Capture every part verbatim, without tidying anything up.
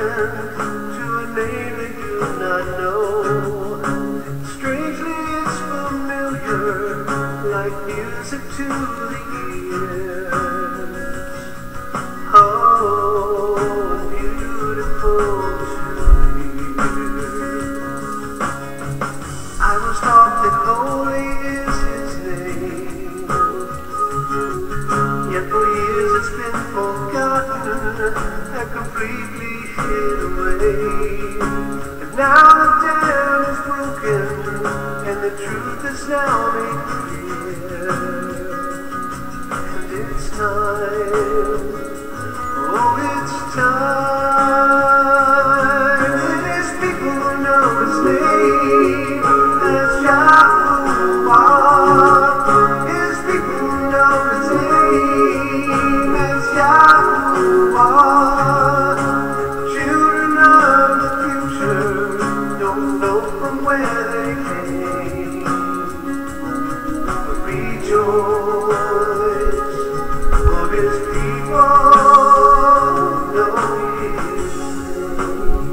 to a name they do not know. Strangely it's familiar, like music to the ears. Oh, beautiful to hear. I was taught that holy is his name, yet for years it's been forgotten and completely hid away. And now the dam is broken and the truth is now made clear. And it's time, oh it's time, that his people know his name as Yahuwah. His people know his name as Yahuwah. Children of the future don't know from where they came, but rejoice, for his people know his name.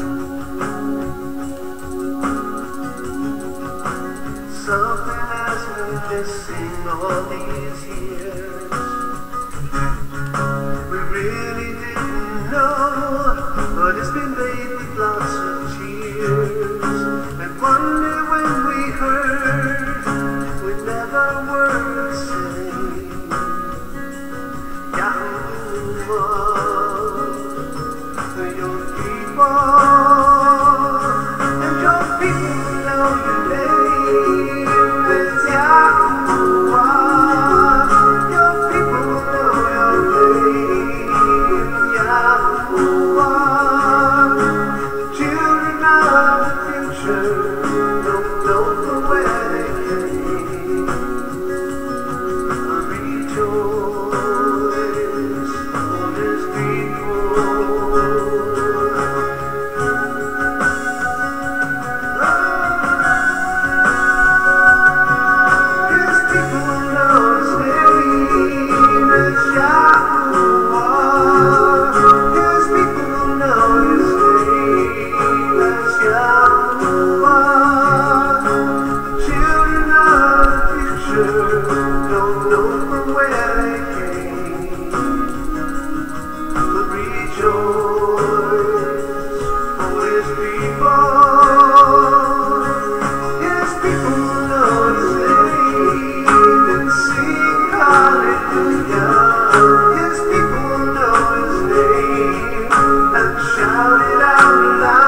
Something has been missing all these years. We really didn't know, but it's been made with lots of tears. And one day when we heard, we never were the same. Yahuwah, your people, and your people know your name is Yahuwah. Your people know your name, Yahuwah. Children of the future don't know from where they came. Rejoice for his people. His people know his name is Yahuwah. His people know his name is Yahuwah. Children of the future don't know from where they came, but rejoice for his people. His people know his name and sing hallelujah. His people know his name and shout it out loud.